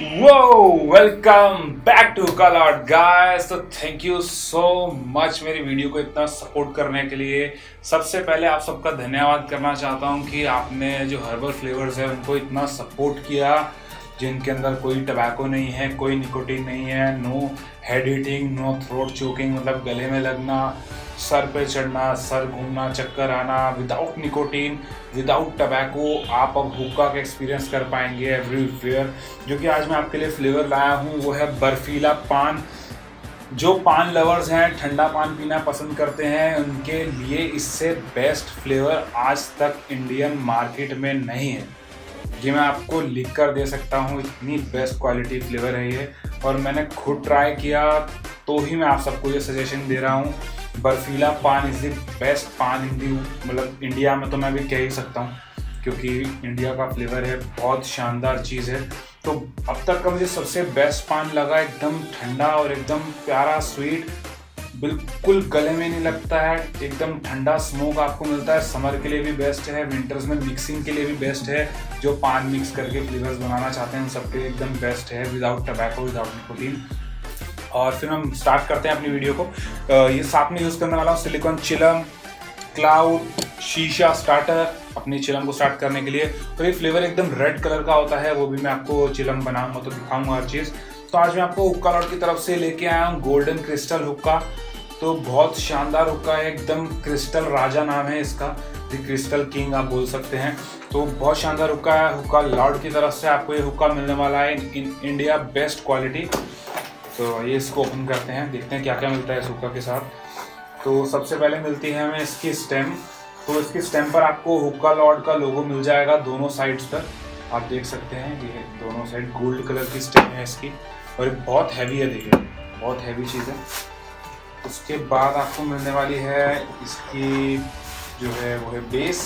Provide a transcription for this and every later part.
Welcome back to callout guys. तो thank you so much मेरी video को इतना सपोर्ट करने के लिए। सबसे पहले आप सबका धन्यवाद करना चाहता हूं कि आपने जो हर्बल फ्लेवर्स है उनको इतना सपोर्ट किया, जिनके अंदर कोई टबैको नहीं है, कोई निकोटीन नहीं है, no head eating, no throat choking, मतलब गले में लगना, सर पे चढ़ना, सर घूमना, चक्कर आना, विदाउट निकोटीन, विदाउट टबैको आप अब हुक्का का एक्सपीरियंस कर पाएंगे एवरीवेयर। जो कि आज मैं आपके लिए फ्लेवर लाया हूँ वो है बर्फीला पान। जो पान लवर्स हैं, ठंडा पान पीना पसंद करते हैं, उनके लिए इससे बेस्ट फ्लेवर आज तक इंडियन मार्केट में नहीं है। ये मैं आपको लिख कर दे सकता हूँ, इतनी बेस्ट क्वालिटी फ्लेवर है ये, और मैंने खुद ट्राई किया तो ही मैं आप सबको ये सजेशन दे रहा हूँ। बर्फीला पान इज़ द बेस्ट पान मतलब इंडिया में तो मैं भी कह ही सकता हूँ, क्योंकि इंडिया का फ्लेवर है, बहुत शानदार चीज़ है। तो अब तक का मुझे सबसे बेस्ट पान लगा, एकदम ठंडा और एकदम प्यारा स्वीट, बिल्कुल गले में नहीं लगता है, एकदम ठंडा स्मोक आपको मिलता है। समर के लिए भी बेस्ट है, विंटर्स में मिक्सिंग के लिए भी बेस्ट है। जो पान मिक्स करके फ्लेवर्स बनाना चाहते हैं उन सबके लिए एकदम बेस्ट है, विदाउट टबैको, विदाउट निकोटीन। और फिर हम स्टार्ट करते हैं अपनी वीडियो को। ये साथ में यूज़ करने वाला हूँ सिलिकॉन चिलम, क्लाउड, शीशा स्टार्टर अपनी चिलम को स्टार्ट करने के लिए। तो ये फ्लेवर एकदम रेड कलर का होता है, वो भी मैं आपको चिलम बनाऊंगा तो दिखाऊंगा हर चीज़। तो आज मैं आपको हुक्का लॉट की तरफ से लेके आया हूँ गोल्डन क्रिस्टल हुक्का। तो बहुत शानदार हुक्का है, एकदम क्रिस्टल राजा नाम है इसका, द क्रिस्टल किंग आप बोल सकते हैं। तो बहुत शानदार हुक्का है, हुक्का लॉट की तरफ से आपको ये हुक्का मिलने वाला है इन इंडिया बेस्ट क्वालिटी। तो ये इसको ओपन करते हैं, देखते हैं क्या क्या मिलता है इस हुक्का के साथ। तो सबसे पहले मिलती है हमें इसकी स्टेम। तो इसकी स्टेम पर आपको हुक्का लॉट का लोगो मिल जाएगा दोनों साइड्स पर, आप देख सकते हैं। ये दोनों साइड गोल्ड कलर की स्टेम है इसकी, और ये बहुत हैवी है, देखिए बहुत हैवी चीज़ है। उसके बाद आपको मिलने वाली है इसकी जो है वो है बेस।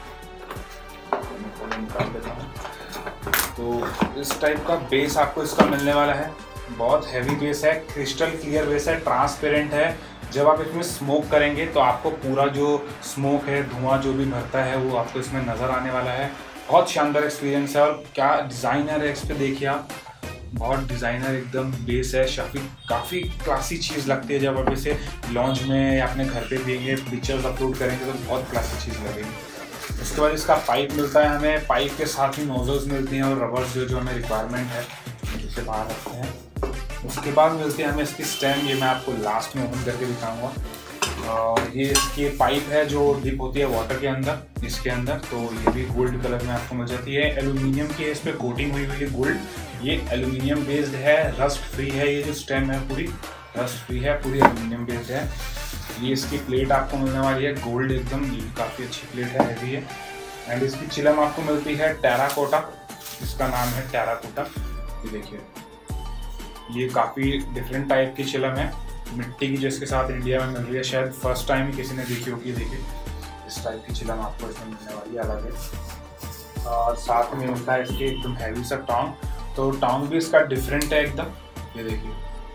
तो इस टाइप का बेस आपको इसका मिलने वाला है, बहुत हैवी बेस है, क्रिस्टल क्लियर बेस है, ट्रांसपेरेंट है। जब आप इसमें स्मोक करेंगे तो आपको पूरा जो स्मोक है, धुआं जो भी भरता है वो आपको इसमें नज़र आने वाला है। बहुत शानदार एक्सपीरियंस है, और क्या डिज़ाइनर है इस पर देखिए आप, बहुत डिज़ाइनर एकदम बेस है। काफ़ी क्लासी चीज़ लगती है जब आप इसे लॉन्च में या अपने घर पे पिएंगे, पिक्चर्स अपलोड करेंगे तो बहुत क्लासी चीज़ लगेगी। उसके बाद इसका पाइप मिलता है हमें, पाइप के साथ ही नोजल्स मिलती हैं और रबर्स जो हमें रिक्वायरमेंट है उसे बाहर रखते हैं। उसके बाद मिलती है हमें इसकी स्टेम, ये मैं आपको लास्ट में ओपन करके दिखाऊंगा। और ये इसकी पाइप है जो डिप होती है वाटर के अंदर, इसके अंदर। तो ये भी गोल्ड कलर में आपको मिल जाती है, एल्यूमिनियम की इस पर कोटिंग हुई है गोल्ड। ये एल्यूमिनियम बेस्ड है, रस्ट फ्री है, ये जो स्टेम है पूरी रस्ट फ्री है, पूरी एल्यूमिनियम बेस्ड है। ये इसकी प्लेट आपको मिलने वाली है गोल्ड एकदम, ये काफ़ी अच्छी प्लेट है, हैवी है। एंड इसकी चिलम आपको मिलती है टेराकोटा, इसका नाम है टेराकोटा। ये देखिए, ये काफ़ी डिफरेंट टाइप की चिलम है, मिट्टी की, जिसके साथ इंडिया में मिल रही है, शायद फर्स्ट टाइम ही किसी ने देखी होगी। देखिए इस टाइप की चिलम आपको इसमें मिलने वाली है, अलग है। और साथ में मिलता है इसके एकदम हैवी सा टोंग। तो टोंग भी इसका डिफरेंट है एकदम, ये देखिए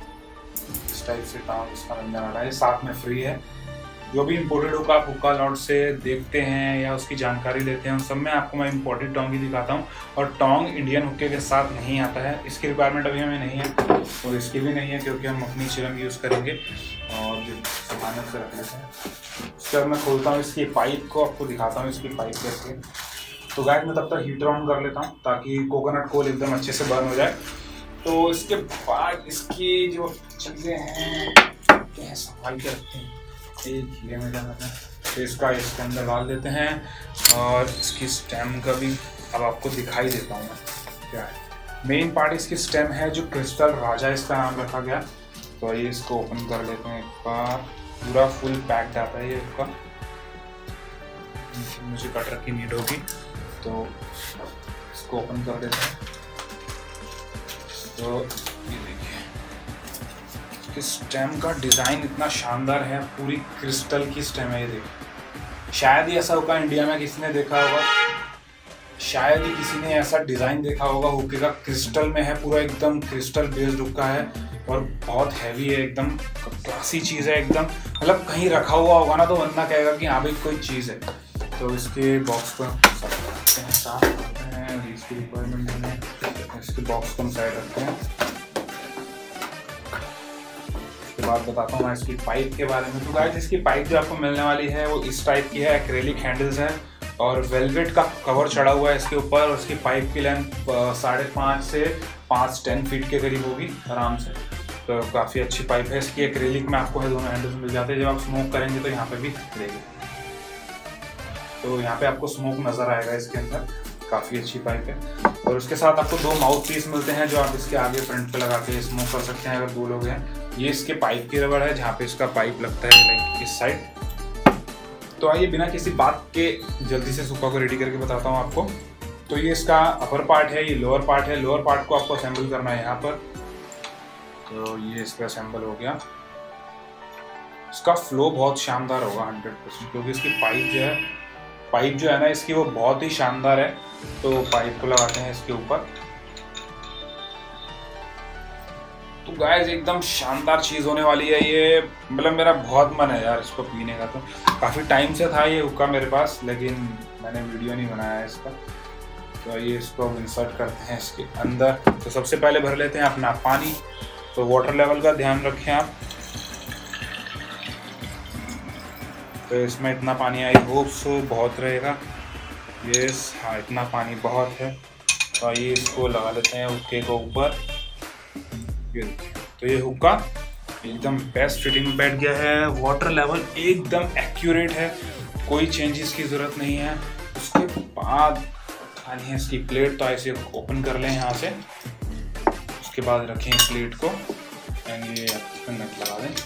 इस टाइप से टोंग इसका मिलने वाला है, साथ में फ्री है। जो भी इम्पोर्टेड हुक्का आप हुक्का लॉट से देखते हैं या उसकी जानकारी लेते हैं, उन सब में आपको मैं इम्पोर्टेड टोंग ही दिखाता हूँ। और टोंग इंडियन हुक्के के साथ नहीं आता है, इसकी रिक्वायरमेंट अभी हमें नहीं है और इसकी भी नहीं है, क्योंकि हम अपनी चिलम यूज़ करेंगे और सामान से रख लेते हैं। उसके बाद मैं खोलता हूँ इसकी पाइप को, आपको दिखाता हूँ इसकी पाइप कैसे। तो गाइस मैं तब तक हीटर ऑन कर लेता हूँ ताकि कोकोनट कोल एकदम अच्छे से बर्न हो जाए। तो इसके बाद इसकी जो चीज़ें हैं क्या संभाल के रखते हैं, एक ये में जाना है, तो इसका इसके अंदर डाल देते हैं। और इसकी स्टेम का भी अब आपको दिखाई देता हूँ मैं क्या है। मेन पार्ट इसकी स्टेम है जो क्रिस्टल राजा इसका नाम रखा गया। तो ये इसको ओपन कर लेते हैं एक बार, पूरा फुल पैक्ड आता है ये इसका, मुझे कटर की नीड होगी तो इसको ओपन कर देते हैं। तो ये देखिए इसकी स्टेम का डिज़ाइन इतना शानदार है, पूरी क्रिस्टल की स्टेम है, ये देखिए। शायद ही ऐसा हुक्का इंडिया में किसी ने देखा होगा, शायद ही किसी ने ऐसा डिज़ाइन देखा होगा हुक्के का, क्रिस्टल में है, पूरा एकदम क्रिस्टल बेस्ड हुक्का है और बहुत हैवी है, एकदम क्लासी चीज़ है एकदम। मतलब कहीं रखा हुआ होगा ना तो बंदा कहेगा कि हाँ भाई कोई चीज़ है। तो इसके बॉक्स को साफ करते हैं, इसकी रिक्वायरमेंट इसके बॉक्स को हम साइड रखते हैं। उसके बाद बताता हूँ मैं इसकी पाइप के बारे में। तो गाइस इसकी पाइप जो आपको मिलने वाली है वो इस टाइप की है, एक्रेलिक हैंडल्स है और वेलवेट का कवर चढ़ा हुआ है इसके ऊपर। और उसकी पाइप की लेंथ 5.5 से 5-10 फीट के करीब होगी आराम से। तो काफ़ी अच्छी पाइप है इसकी। एक्रेलिक में आपको है, दोनों हैंडल्स मिल जाते हैं। जब आप स्मोक करेंगे तो यहाँ पे भी देंगे, तो यहाँ पे आपको स्मोक नज़र आएगा इसके अंदर। काफ़ी अच्छी पाइप है। और उसके साथ आपको 2 माउथ पीस मिलते हैं जो आप इसके आगे फ्रंट पे लगा के स्मोक कर सकते हैं अगर 2 लोग हैं। ये इसके पाइप की रबड़ है जहाँ पे इसका पाइप लगता है लाइक इस साइड। तो आइए बिना किसी बात के जल्दी से सुक्का को रेडी करके बताता हूँ आपको। तो ये इसका अपर पार्ट है, ये लोअर पार्ट है। लोअर पार्ट को आपको असेंबल करना है यहाँ पर। तो ये इसका असेंबल हो गया। इसका फ्लो बहुत शानदार होगा 100%, क्योंकि इसकी पाइप जो है ना इसकी वो बहुत ही शानदार है। तो पाइप को लगाते हैं इसके ऊपर। तो गाइस एकदम शानदार चीज़ होने वाली है ये। मतलब मेरा बहुत मन है यार इसको पीने का। तो काफ़ी टाइम से था ये हुक्का मेरे पास, लेकिन मैंने वीडियो नहीं बनाया इसका। तो ये इसको हम इंसर्ट करते हैं इसके अंदर। तो सबसे पहले भर लेते हैं अपना पानी। तो वाटर लेवल का ध्यान रखें आप। तो इसमें इतना पानी आई होप सो बहुत रहेगा। यस, हाँ इतना पानी बहुत है। तो आइए इसको लगा लेते हैं हुक्के को ऊपर। तो ये हुक्का एकदम बेस्ट फिटिंग में बैठ गया है। वाटर लेवल एकदम एक्यूरेट है, कोई चेंजेस की ज़रूरत नहीं है। उसके बाद खाली है इसकी प्लेट। तो ऐसे ओपन कर लें यहाँ से। उसके बाद रखें प्लेट को एंड ये नट लगा दें।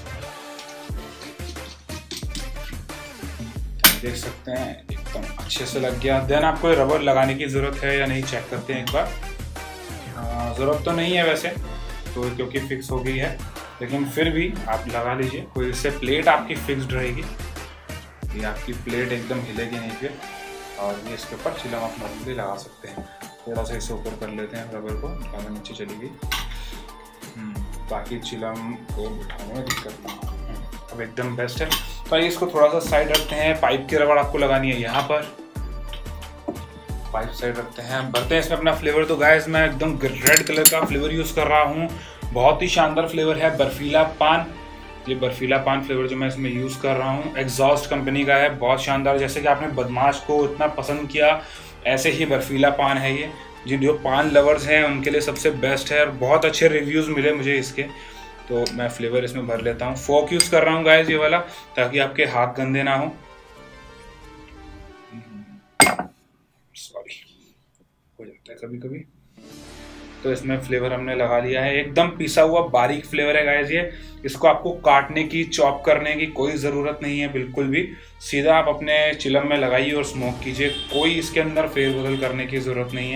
देख सकते हैं एकदम अच्छे से लग गया। देन आपको ये रबर लगाने की ज़रूरत है या नहीं चेक करते हैं एक बार। ज़रूरत तो नहीं है वैसे तो, क्योंकि फिक्स हो गई है, लेकिन फिर भी आप लगा लीजिए। कोई इससे प्लेट आपकी फिक्स्ड रहेगी, ये आपकी प्लेट एकदम हिलेगी नहीं फिर। और ये इसके ऊपर चिलम आप नॉर्मली लगा सकते हैं। थोड़ा सा इसे ऊपर कर लेते हैं रबर को, ज़्यादा नीचे चली गई। बाकी चिलम को बिठाने में दिक्कत नहीं, अब एकदम बेस्ट है। तो आइए इसको थोड़ा सा साइड रखते हैं। पाइप की रबड़ आपको लगानी है यहाँ पर। पाइप साइड रखते हैं, भरते हैं इसमें अपना फ्लेवर। तो गाइस मैं एकदम रेड कलर का फ्लेवर यूज़ कर रहा हूँ। बहुत ही शानदार फ्लेवर है, बर्फीला पान। ये बर्फीला पान फ्लेवर जो मैं इसमें यूज़ कर रहा हूँ एग्जॉस्ट कंपनी का है, बहुत शानदार। जैसे कि आपने बदमाश को इतना पसंद किया, ऐसे ही बर्फीला पान है ये। जिन जो पान लवर्स हैं उनके लिए सबसे बेस्ट है और बहुत अच्छे रिव्यूज़ मिले मुझे इसके। तो मैं फ्लेवर इसमें भर लेता हूँ। फोक यूज़ कर रहा हूँ गाइस ये वाला, ताकि आपके हाथ गंदे ना हो। सॉरी, हो जाता है कभी कभी। तो इसमें फ्लेवर हमने लगा लिया है। एकदम पिसा हुआ बारीक फ्लेवर है गाइस ये। इसको आपको काटने की, चॉप करने की कोई ज़रूरत नहीं है बिल्कुल भी। सीधा आप अपने चिलम में लगाइए और स्मोक कीजिए। कोई इसके अंदर फेरबदल करने की ज़रूरत नहीं है।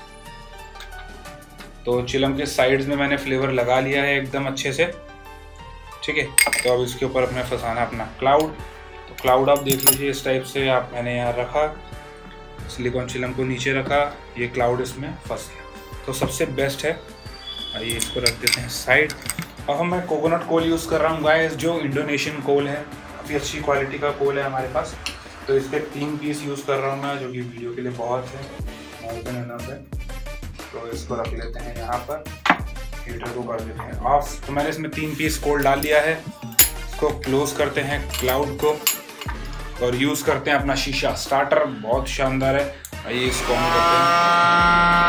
तो चिलम के साइड्स में मैंने फ्लेवर लगा लिया है एकदम अच्छे से, ठीक है। तो अब इसके ऊपर अपने फंसाना अपना क्लाउड। तो क्लाउड आप देख लीजिए इस टाइप से। मैंने यहाँ रखा, सिलिकॉन चिलम को नीचे रखा, ये क्लाउड इसमें फंस गया। तो सबसे बेस्ट है। आइए इसको रख देते हैं साइड। अब मैं कोकोनट कोल यूज़ कर रहा हूँ गाइस, जो इंडोनेशियन कोल है। काफ़ी अच्छी क्वालिटी का कोल है हमारे पास। तो इसके 3 पीस यूज़ कर रहा हूँ मैं, जो कि वीडियो के लिए बहुत है। तो इसको रख लेते हैं यहाँ पर। हीटर को कर देते हैं ऑफ। तो मैंने इसमें 3 पीस कोल डाल दिया है। इसको क्लोज करते हैं क्लाउड को और यूज़ करते हैं अपना शीशा स्टार्टर, बहुत शानदार है। आइए इसको ऑन करते हैं।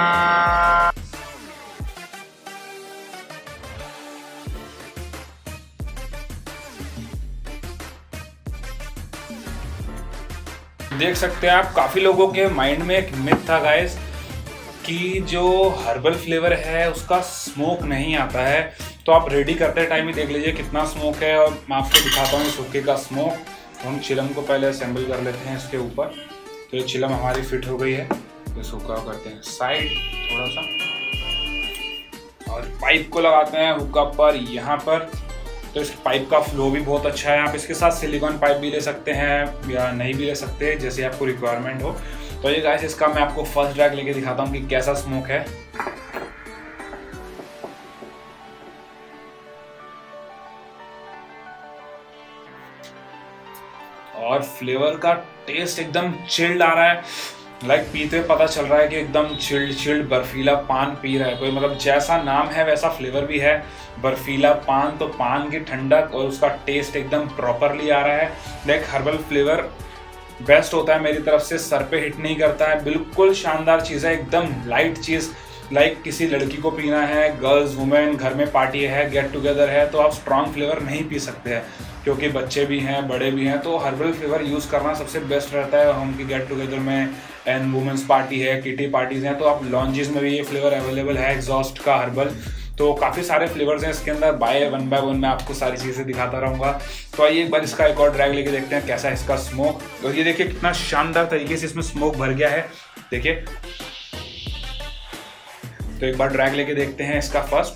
देख सकते हैं आप, काफ़ी लोगों के माइंड में एक मिथ था गाइस कि जो हर्बल फ्लेवर है उसका स्मोक नहीं आता है। तो आप रेडी करते टाइम ही देख लीजिए कितना स्मोक है। और मैं आपको दिखाता हूँ इस हुक्के का स्मोक। तो हम चिलम को पहले असेंबल कर लेते हैं इसके ऊपर। तो ये चिलम हमारी फिट हो गई है। तो इस हुक्का को करते हैं साइड थोड़ा सा और पाइप को लगाते हैं हुक्का पर यहाँ पर। तो इस पाइप का फ्लो भी बहुत अच्छा है। आप इसके साथ सिलिकॉन पाइप भी ले सकते हैं या नहीं भी ले सकते, जैसे आपको रिक्वायरमेंट हो। तो ये गाइस इसका मैं आपको फर्स्ट ड्रैग लेके दिखाता हूँ कि कैसा स्मोक है। और फ्लेवर का टेस्ट एकदम चिल्ड आ रहा है। लाइक पीते पता चल रहा है कि एकदम चिल्ड चिल्ड बर्फीला पान पी रहा है कोई, मतलब जैसा नाम है वैसा फ्लेवर भी है, बर्फीला पान। तो पान की ठंडक और उसका टेस्ट एकदम प्रॉपरली आ रहा है। लाइक हर्बल फ्लेवर बेस्ट होता है मेरी तरफ से, सर पे हिट नहीं करता है, बिल्कुल शानदार चीज़ है, एकदम लाइट चीज़। लाइक किसी लड़की को पीना है, गर्ल्स वुमेन घर में पार्टी है, गेट टुगेदर है, तो आप स्ट्रॉन्ग फ्लेवर नहीं पी सकते हैं क्योंकि बच्चे भी हैं बड़े भी हैं। तो हर्बल फ्लेवर यूज़ करना सबसे बेस्ट रहता है हम की गेट टुगेदर में, एंड वुमेंस पार्टी है, किटी पार्टीज़ हैं, तो आप लॉन्जेस में भी ये फ्लेवर अवेलेबल है एग्जॉस्ट का हर्बल। तो काफ़ी सारे फ्लेवर्स हैं इसके अंदर, वन बाय वन मैं आपको सारी चीज़ें दिखाता रहूँगा। तो आइए एक बार इसका एक और ड्रैग लेके देखते हैं कैसा है इसका स्मोक। और ये देखिए कितना शानदार तरीके से इसमें स्मोक भर गया है, देखिए। तो एक बार ड्रैग लेके देखते हैं इसका फर्स्ट।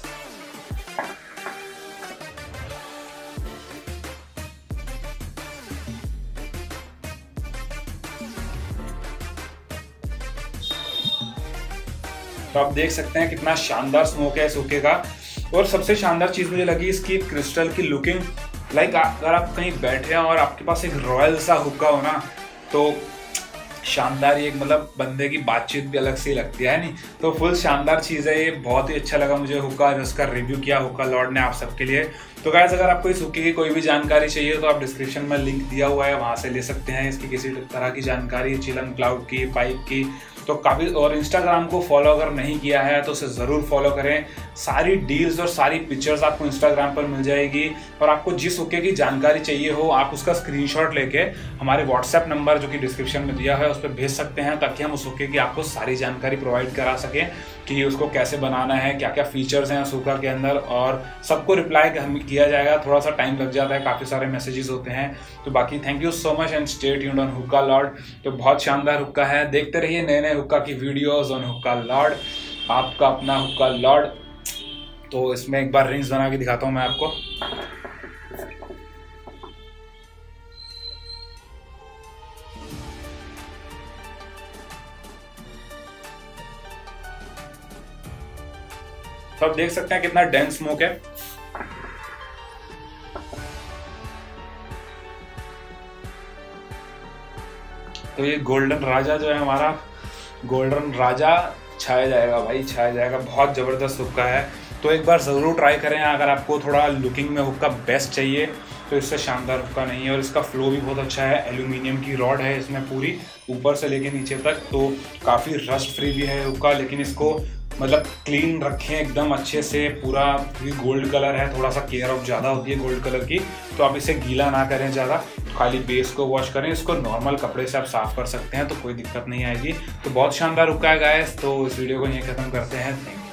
तो आप देख सकते हैं कितना शानदार स्मोक है इस हुक्के का। और सबसे शानदार चीज़ मुझे लगी इसकी क्रिस्टल की लुकिंग। लाइक अगर आप कहीं बैठे हैं और आपके पास एक रॉयल सा हुक्का हो ना, तो शानदार, ये मतलब बंदे की बातचीत भी अलग से लगती है नहीं। तो फुल शानदार चीज़ है ये, बहुत ही अच्छा लगा मुझे हुक्का, जिसका रिव्यू किया हुक्का लॉर्ड ने आप सबके लिए। तो गाइस अगर आपको इस हुक्के की कोई भी जानकारी चाहिए तो आप डिस्क्रिप्शन में लिंक दिया हुआ है, वहाँ से ले सकते हैं इसकी किसी तरह की जानकारी, चिलम क्लाउड की, पाइप की। तो काफ़ी, और इंस्टाग्राम को फॉलो अगर नहीं किया है तो उसे ज़रूर फॉलो करें। सारी डील्स और सारी पिक्चर्स आपको इंस्टाग्राम पर मिल जाएगी। और आपको जिस हुक्के की जानकारी चाहिए हो आप उसका स्क्रीनशॉट लेके हमारे व्हाट्सएप नंबर जो कि डिस्क्रिप्शन में दिया है उस पर भेज सकते हैं, ताकि हम उस हुक्के की आपको सारी जानकारी प्रोवाइड करा सकें कि उसको कैसे बनाना है, क्या क्या फीचर्स हैं उस हुक्का के अंदर। और सबको रिप्लाई किया जाएगा, थोड़ा सा टाइम लग जाता है, काफ़ी सारे मैसेजेस होते हैं। तो बाकी thank you so much and stay tuned on Hookah Lord. तो बहुत शानदार हुक्का है, देखते रहिए नए नए हुक्का की वीडियोस ऑन हुक्का लॉर्ड, आपका अपना हुक्का लॉर्ड। तो इसमें एक बार रिंग्स बना के दिखाता हूं मैं आपको। तो आप देख सकते हैं कितना डेंस स्मोक है। तो ये गोल्डन राजा जो है हमारा, गोल्डन राजा छाया जाएगा भाई, छाया जाएगा, बहुत ज़बरदस्त हुक्का है। तो एक बार ज़रूर ट्राई करें अगर आपको थोड़ा लुकिंग में हुक्का बेस्ट चाहिए तो इससे शानदार हुक्का नहीं है। और इसका फ्लो भी बहुत अच्छा है, एल्यूमिनियम की रॉड है इसमें पूरी ऊपर से लेके नीचे तक, तो काफ़ी रस्ट फ्री भी है हुक्का। लेकिन इसको मतलब क्लीन रखें एकदम अच्छे से पूरा, क्योंकि गोल्ड कलर है, थोड़ा सा केयर ऑफ ज़्यादा होती है गोल्ड कलर की। तो आप इसे गीला ना करें ज़्यादा, खाली बेस को वॉश करें। इसको नॉर्मल कपड़े से आप साफ़ कर सकते हैं तो कोई दिक्कत नहीं आएगी। तो बहुत शानदार हुक्का है गाइस। तो इस वीडियो को यहीं ख़त्म करते हैं। Thank you.